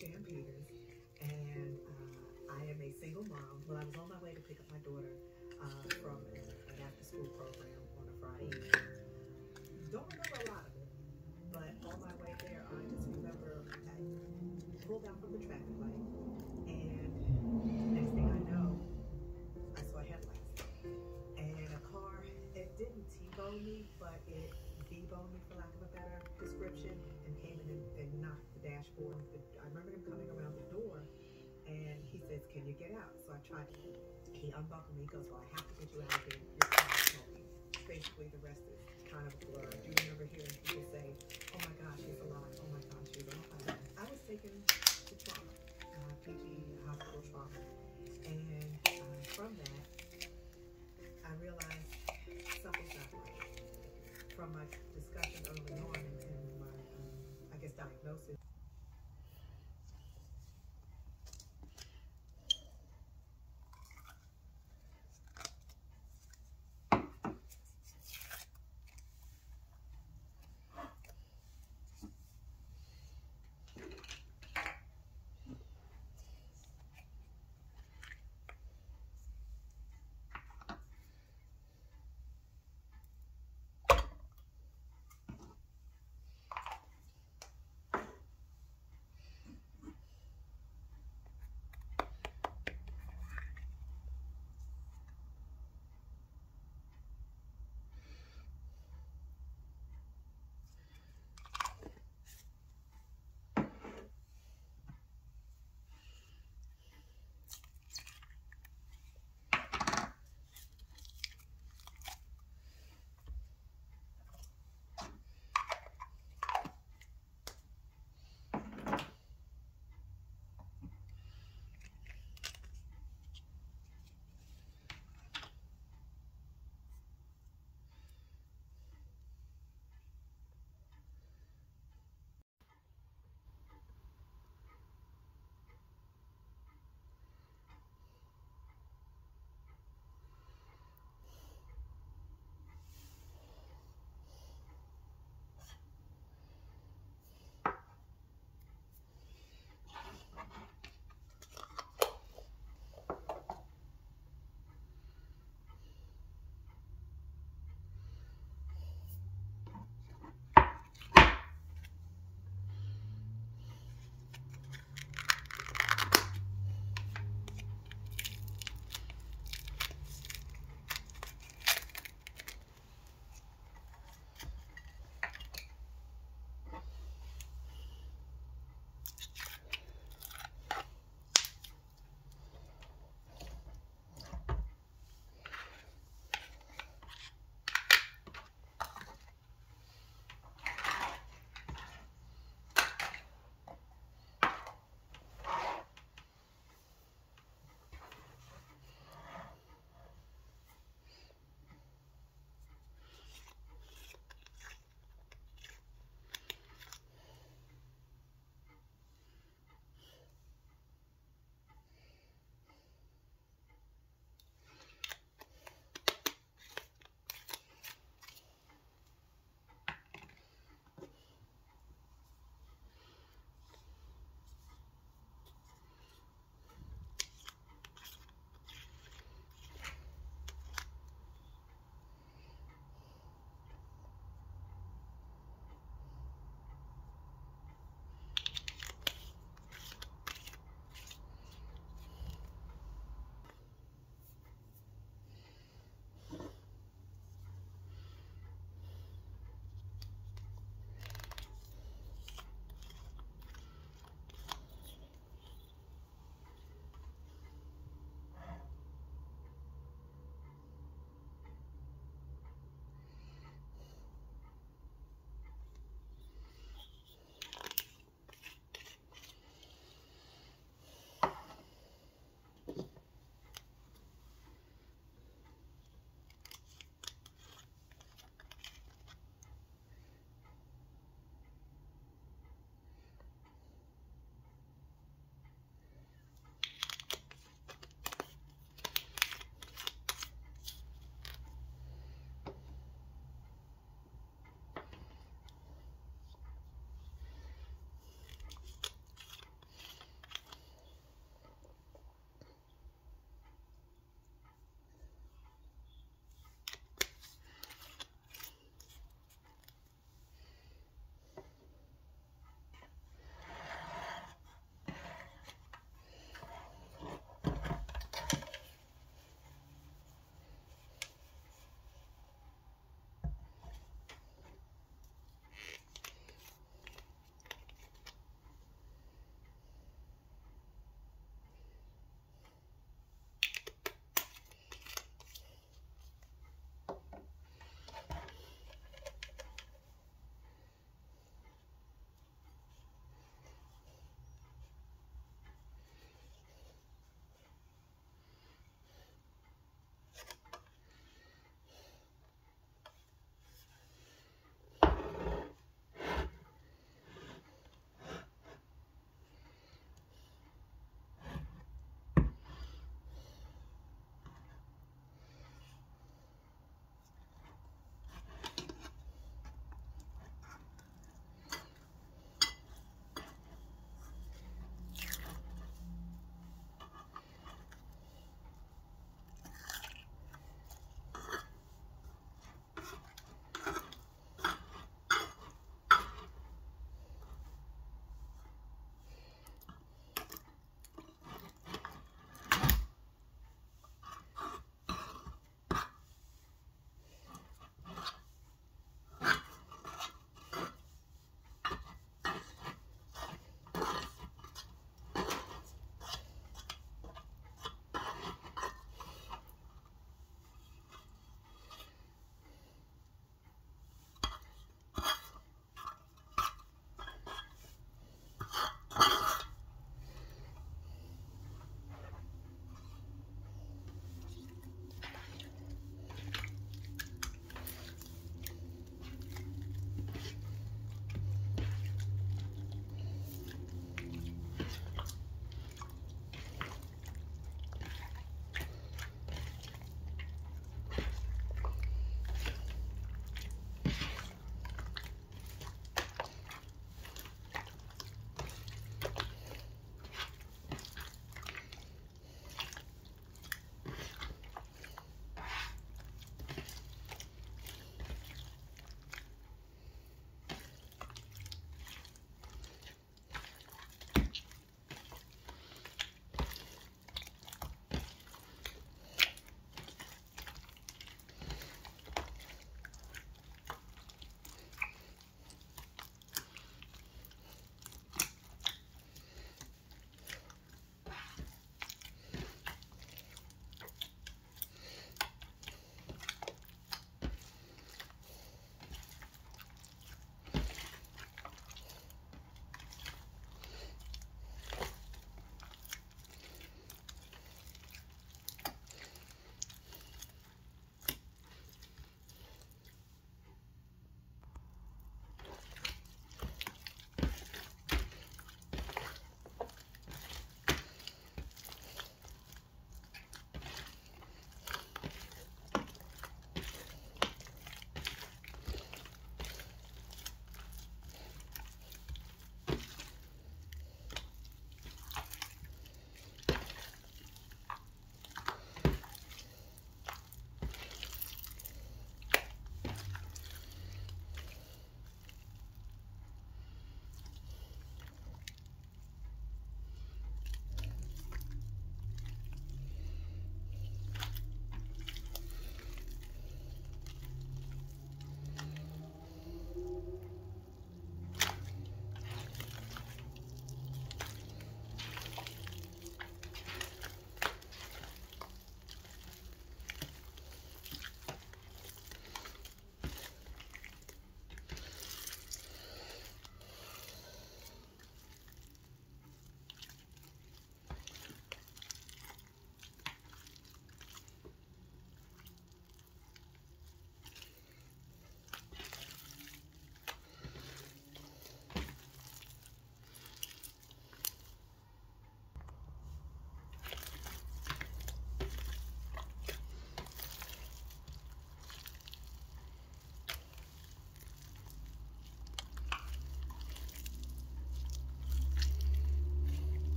Jan Peters, and I am a single mom. Well, I was on my way to pick up my daughter from an after-school program on a Friday evening. Don't remember a lot of it, but on my way there, I just remember I pulled out from the traffic light, and next thing I know, I saw headlights, and a car. It didn't T-bone me, but it D-boned me, for lack of a better description, and came in and knocked the dashboard. I remember him coming around the door, and he says, "Can you get out?" So I tried to. He unbuckled me. He goes, "Well, I have to get you out of here. Your car is smoking." Basically, the rest is kind of a blur. I do remember hearing people say, "Oh my gosh, she's alive. Oh my gosh, she's alive." I was taken to trauma, PG hospital trauma, and from that, I realized something's not right. From my discussion early on and my, I guess, diagnosis.